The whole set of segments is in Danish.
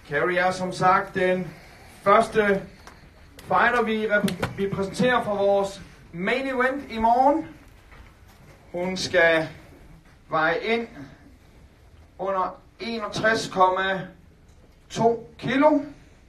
Kerry er som sagt den første fighter, vi præsenterer for vores main event i morgen. Hun skal veje ind under 61,2 kilo.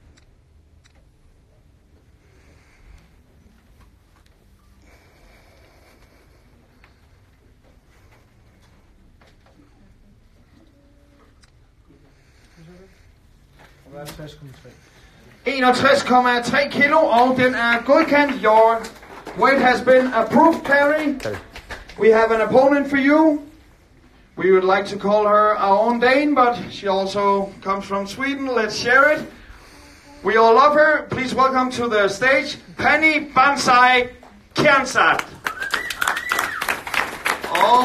Og 61,3. 61,3 kilo, og den er godkendt. Your weight has been approved, Kerry. We have an opponent for you. We would like to call her our own Dane, but she also comes from Sweden. Let's share it. We all love her. Please welcome to the stage, Pannie Kianzad. Og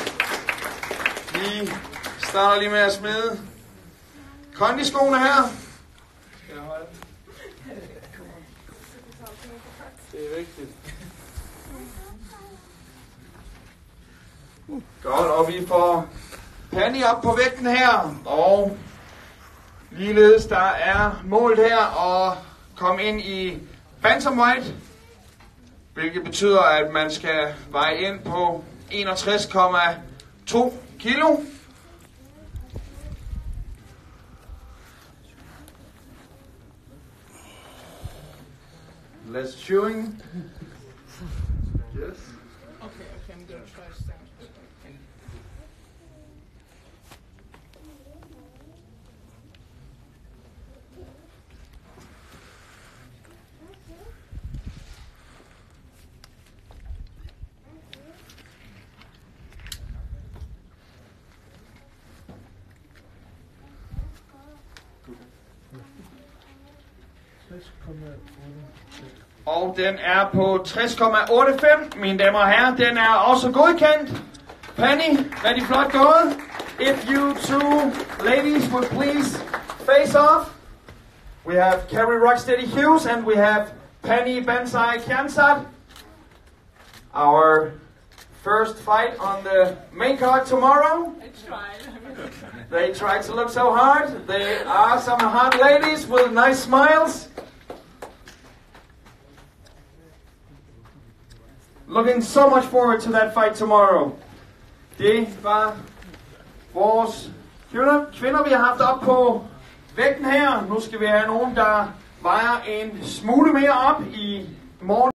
vi starter lige med at smide kondiskoene her. Skal jeg holde? Det er vigtigt. Godt, og vi får Pannie op på vægten her, og ligeledes der er målet her at komme ind i bantamweight, hvilket betyder, at man skal veje ind på 61,2 kilo. Less chewing. Yes. Okay, I'm gonna try to stand. Og den er på 60,85, mine damer og herrer. Den er også godkendt. Pannie, rigtig flot gået. If you two ladies would please face off. We have Kerry Rocksteady Hughes and we have Pannie Kianzad. Our first fight on the main card tomorrow. They tried to look so hard. They are some hot ladies with nice smiles. Looking so much forward to that fight tomorrow. Det var vores kvinder, vi har haft op på vægten her. Nu skal vi have nogen, der vejer en smule mere op i morgen.